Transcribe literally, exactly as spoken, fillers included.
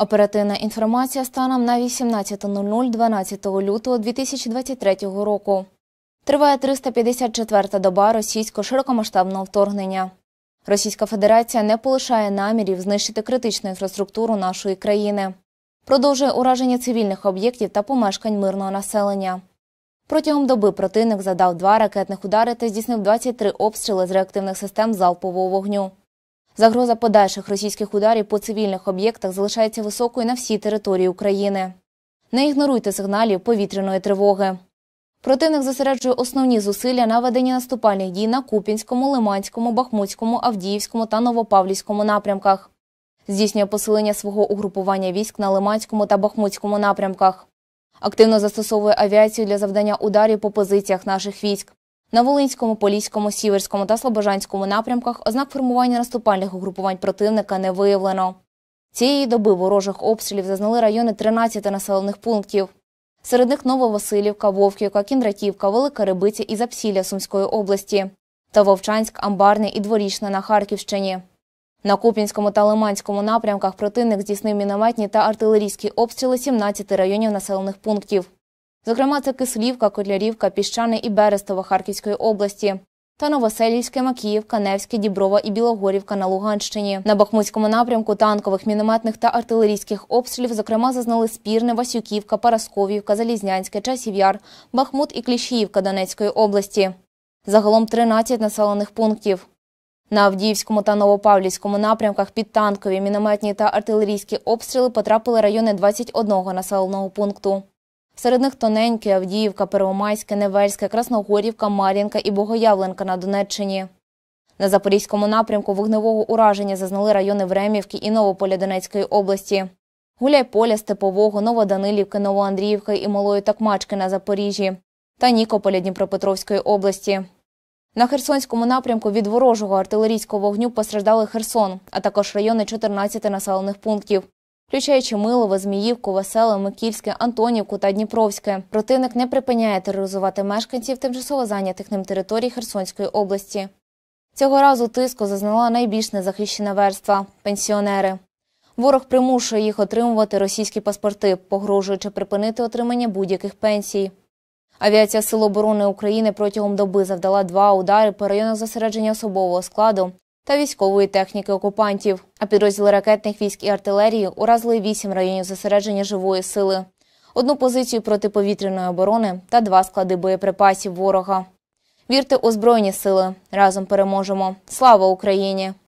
Оперативна інформація станом на вісімнадцяте нуль нуль дванадцятого лютого дві тисячі двадцять третього року. Триває триста п'ятдесят четверта доба російського широкомасштабного вторгнення. Російська Федерація не полишає намірів знищити критичну інфраструктуру нашої країни. Продовжує ураження цивільних об'єктів та помешкань мирного населення. Протягом доби противник завдав два ракетних удари та здійснив двадцять три обстріли з реактивних систем залпового вогню. Загроза подальших російських ударів по цивільних об'єктах залишається високою на всій території України. Не ігноруйте сигналів повітряної тривоги. Противник зосереджує основні зусилля на веденні наступальних дій на Куп'янському, Лиманському, Бахмутському, Авдіївському та Новопавлівському напрямках. Здійснює посилення свого угрупування військ на Лиманському та Бахмутському напрямках. Активно застосовує авіацію для завдання ударів по позиціях наших військ. На Волинському, Поліському, Сіверському та Слобожанському напрямках ознак формування наступальних угрупувань противника не виявлено. Цієї доби ворожих обстрілів зазнали райони тринадцяти населених пунктів. Серед них Нововасилівка, Вовківка, Кіндратівка, Велика Рибиця і Запсілля Сумської області та Вовчанськ, Амбарне і Дворічне на Харківщині. На Куп'янському та Лиманському напрямках противник здійснив мінометні та артилерійські обстріли сімнадцяти районів населених пунктів. Зокрема, це Кислівка, Котлярівка, Піщане і Берестова Харківської області та Новоселівське, Макіївка, Невське, Діброва і Білогорівка на Луганщині. На Бахмутському напрямку танкових, мінометних та артилерійських обстрілів, зокрема, зазнали Спірне, Васюківка, Парасковівка, Залізнянське, Часів Яр, Бахмут і Кліщіївка Донецької області. Загалом тринадцять населених пунктів. На Авдіївському та Новопавлівському напрямках під танкові, мінометні та артилерійські обстріли потрапили райони двадцять одного населеного пункту. Серед них Тоненьке, Авдіївка, Первомайське, Невельське, Красногорівка, Мар'їнка і Богоявленка на Донеччині. На Запорізькому напрямку вогневого ураження зазнали райони Времівки і Новополя Донецької області. Гуляйполя, Степового, Новоданилівки, Новоандріївки і Малої Токмачки на Запоріжжі та Нікополя Дніпропетровської області. На Херсонському напрямку від ворожого артилерійського вогню постраждали Херсон, а також райони чотирнадцяти населених пунктів, включаючи Милове, Зміївку, Веселе, Микільське, Антонівку та Дніпровське. Противник не припиняє тероризувати мешканців тимчасово зайнятих ним територій Херсонської області. Цього разу тиску зазнала найбільш незахищена верства – пенсіонери. Ворог примушує їх отримувати російські паспорти, погрожуючи припинити отримання будь-яких пенсій. Авіація Сил оборони України протягом доби завдала два удари по районах зосередження особового складу та військової техніки окупантів, а підрозділи ракетних військ і артилерії уразили вісім районів зосередження живої сили, одну позицію протиповітряної оборони та два склади боєприпасів ворога. Вірте у Збройні сили. Разом переможемо. Слава Україні!